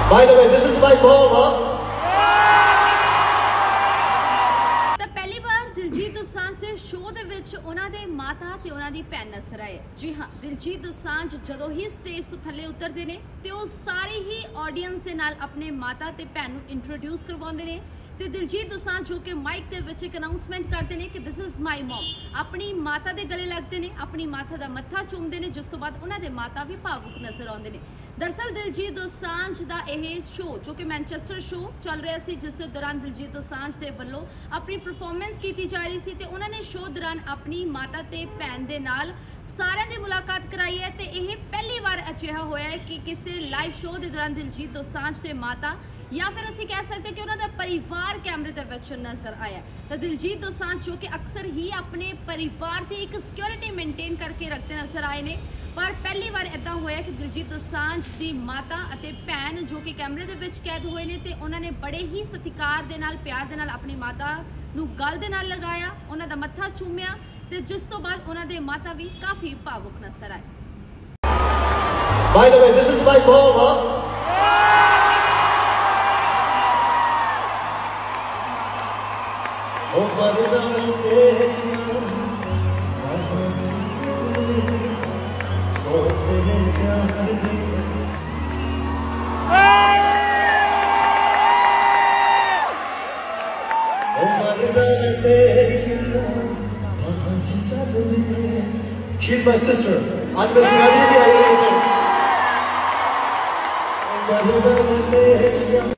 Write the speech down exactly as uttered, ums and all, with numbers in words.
By the way, this is my mom, huh? ਤਾਂ ਪਹਿਲੀ ਵਾਰ ਦਿਲਜੀਤ ਦੋਸਾਂਝ ਦੇ ਸ਼ੋਅ ਦੇ ਵਿੱਚ ਉਹਨਾਂ ਦੇ ਮਾਤਾ ਤੇ ਉਹਨਾਂ ਦੀ ਭੈਣ ਨਜ਼ਰ ਆਏ। ਜੀ ਹਾਂ, ਦਿਲਜੀਤ ਦੋਸਾਂਝ ਜਦੋਂ ਹੀ ਸਟੇਜ ਤੋਂ ਥੱਲੇ ਉਤਰਦੇ ਨੇ ਤੇ ਉਹ ਸਾਰੇ ਹੀ ਆਡੀਅנס ਦੇ ਨਾਲ ਆਪਣੇ ਮਾਤਾ ਤੇ ਭੈਣ ਨੂੰ ਇੰਟਰੋਡਿਊਸ ਕਰਵਾਉਂਦੇ ਨੇ ਤੇ ਦਿਲਜੀਤ ਦੋਸਾਂਝ ਜੋ ਕਿ ਮਾਈਕ ਦੇ ਵਿੱਚ ਇੱਕ ਅਨਾਉਂਸਮੈਂਟ ਕਰਦੇ ਨੇ ਕਿ ਦਿਸ ਇਜ਼ ਮਾਈ ਮਮ, ਆਪਣੀ ਮਾਤਾ ਦੇ ਗਲੇ ਲੱਗਦੇ ਨੇ, ਆਪਣੀ ਮਾਤਾ ਦਾ ਮੱਥਾ ਚੁੰਮਦੇ ਨੇ, ਜਿਸ ਤੋਂ ਬਾਅਦ ਉਹਨਾਂ ਦੇ ਮਾਤਾ ਵੀ ਭਾਵੁਕ ਨਜ਼ਰ ਆਉਂਦੇ ਨੇ। ਦਰਅਸਲ ਦਿਲਜੀਤ ਦੋਸਾਂਝ ਦਾ ਇਹ ਸ਼ੋਅ ਜੋ ਕਿ ਮੈਨਚੈਸਟਰ ਸ਼ੋਅ ਚੱਲ ਰਿਹਾ ਸੀ, ਜਿਸ ਦੇ ਦੌਰਾਨ ਦਿਲਜੀਤ ਦੋਸਾਂਝ ਦੇ ਵੱਲੋਂ ਆਪਣੀ ਪਰਫਾਰਮੈਂਸ ਕੀਤੀ ਜਾ ਰਹੀ ਸੀ ਤੇ ਉਹਨਾਂ ਨੇ ਸ਼ੋਅ ਦੌਰਾਨ ਆਪਣੀ ਮਾਤਾ ਤੇ ਭੈਣ ਦੇ ਨਾਲ ਸਾਰਿਆਂ ਦੀ ਮੁਲਾਕਾਤ ਕਰਾਈ ਹੈ ਤੇ ਇਹ ਪਹਿਲੀ ਵਾਰ ਅਜਿਹਾ ਹੋਇਆ ਹੈ ਕਿ ਕਿਸੇ ਲਾਈਵ ਸ਼ੋਅ ਦੇ ਦੌਰਾਨ ਦਿਲਜੀਤ ਦੋਸਾਂਝ ਦੇ ਮਾਤਾ ਜਾਂ ਫਿਰ ਅਸੀਂ ਕਹਿ ਸਕਦੇ ਕਿ ਉਹਨਾਂ ਦਾ ਪਰਿਵਾਰ ਕੈਮਰੇ ਦੇ ਵਿੱਚ ਨਜ਼ਰ ਆਇਆ। ਤਾਂ ਦਿਲਜੀਤ ਦੋਸਾਂਝ ਜੋ ਕਿ ਅਕਸਰ ਹੀ ਆਪਣੇ ਪਰਿਵਾਰ ਦੀ ਇੱਕ ਸਿਕਿਉਰਿਟੀ ਮੇਨਟੇਨ ਕਰਕੇ ਰੱਖਦੇ ਨਜ਼ਰ ਆਏ ਨੇ, ਪਰ ਪਹਿਲੀ ਵਾਰ ਇਦਾਂ ਹੋਇਆ ਕਿ ਦਿਲਜੀਤ ਦੋਸਾਂਝ ਦੀ ਮਾਤਾ ਅਤੇ ਭੈਣ ਜੋ ਕਿ ਕੈਮਰੇ ਦੇ ਵਿੱਚ ਕੈਦ ਹੋਏ ਨੇ ਤੇ ਉਹਨਾਂ ਨੇ ਬੜੇ ਹੀ ਸਤਿਕਾਰ ਦੇ ਨਾਲ, ਪਿਆਰ ਦੇ ਨਾਲ ਆਪਣੀ ਮਾਤਾ ਨੂੰ ਗਲ ਦੇ ਨਾਲ ਲਗਾਇਆ, ਉਹਨਾਂ ਦਾ ਮੱਥਾ ਚੁੰਮਿਆ ਤੇ ਜਿਸ ਤੋਂ ਬਾਅਦ ਉਹਨਾਂ ਦੇ ਮਾਤਾ ਵੀ ਕਾਫੀ ਭਾਵੁਕ ਨਜ਼ਰ ਆਏ। By the way, this is my mom, huh? Oh, Maridana Teria, so tere pyar di. Oh, Maridana Teria, aaj chal le. She's my sister. Aaj mere family bhi aayi hai. Oh, Maridana Teria.